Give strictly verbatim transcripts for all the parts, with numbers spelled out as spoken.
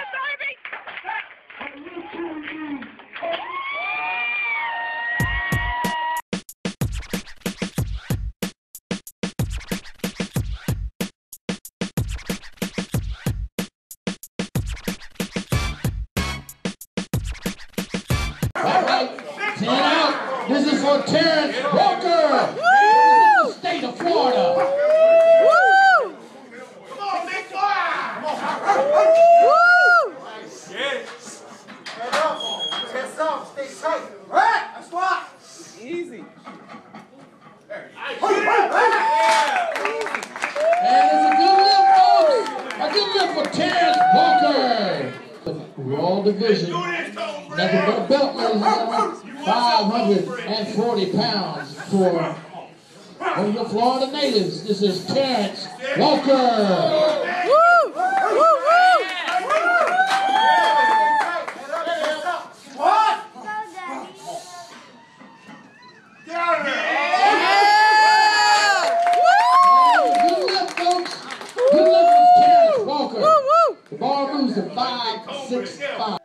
All right, ten out. This is for Terrence Walker. This is the state of Florida. Woo! Come on, big boy! Come on. Woo! Yes. Head up. Chest up. Stay tight. Right. That's why. Easy. And it's a good lift, folks. A good lift for Terrence Walker. Raw division. Nothing but a belt, ladies and gentlemen. five hundred forty pounds for one of the Florida natives. This is Terrence Walker. Woo! Woo! Woo! What? Good lift, folks. Good lift for Terrence Walker. The bar moves to five six five.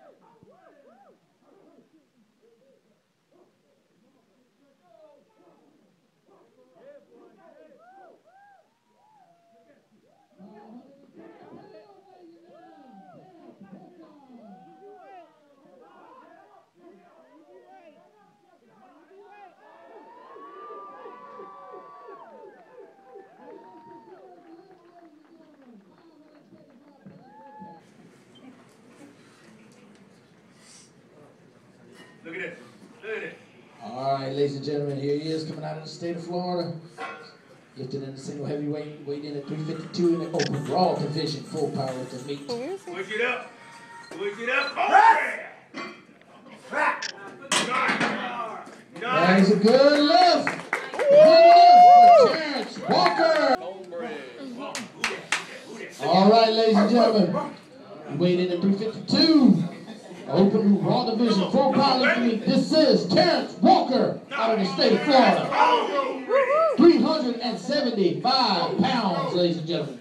Look at it. Look at it. All right, ladies and gentlemen, here he is coming out of the state of Florida. Lifted in the single heavyweight, weighed in at three fifty-two in the open raw division, full power to meet. Push it up. Push it up. Oh, That is a good lift. Good lift for Terrence Walker. All right, ladies and gentlemen, he weighed in at three fifty-two. Open raw division, full power to meet. This is Terrence Walker out of the state of Florida. three hundred seventy-five pounds, ladies and gentlemen.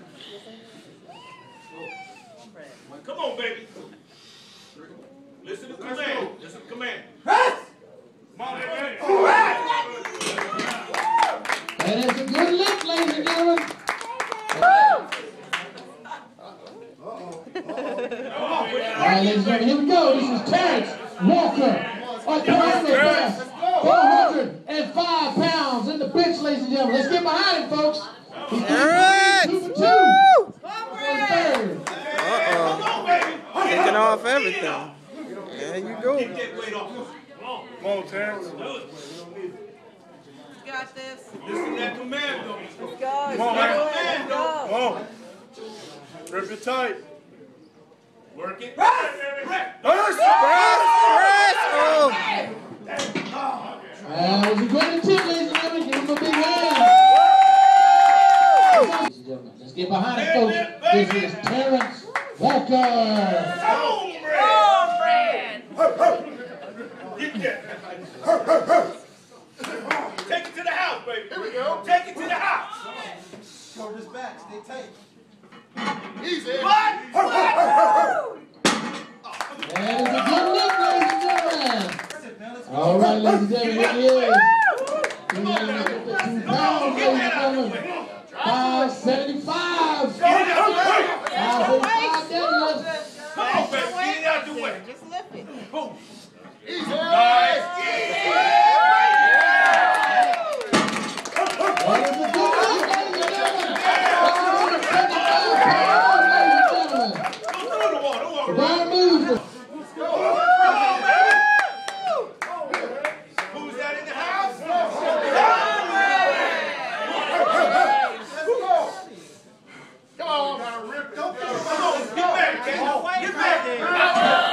come on, baby. Listen to command. Listen to command. Come on, baby. That is a good lift, ladies and gentlemen. All right, ladies and gentlemen, here we go. This is Terrence Walker. Up to best. four hundred five pounds in the bench, ladies and gentlemen. Let's get behind him, folks. He's right. two for two. Third. Uh-oh. Taking off everything. There you go. Come on, Terrence. You got this. Listen to that command, though. Let's go. Come on, man. Let's go. Come on. Rip it tight. Work it. Press! Press! Press! Press! Oh! Uh, it was a great attempt, ladies and gentlemen. Give him a big hand. Ladies and gentlemen, let's get behind it, folks. This is Terrence Walker. Oh, Brad. Get that. Take it to the house, baby. Here we go. Take it to the house. Shoulders back, stay tight. Easy. What? What? That is a good lift, ladies and gentlemen. All right, ladies and gentlemen, here he is. two hundred fifty-two pounds, ladies and gentlemen. five seventy-five. five seventy-five deadlift. Come on, baby. Get it out the way. Just lift it. Boom. Easy. Nice. That is a good lift, ladies and gentlemen. one hundred seventy-five pounds, ladies and gentlemen. Go through the water. Walk Brian moves. Who's that in the house? Come on. Come on. Get back, Ken. Get back there.